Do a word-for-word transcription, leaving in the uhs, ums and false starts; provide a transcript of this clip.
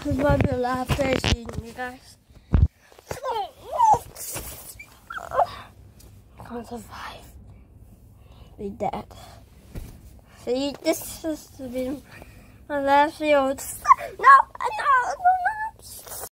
This might be the last day seeing you guys. Can't survive. Be dead. See, this has been my last video. No, no, no, no.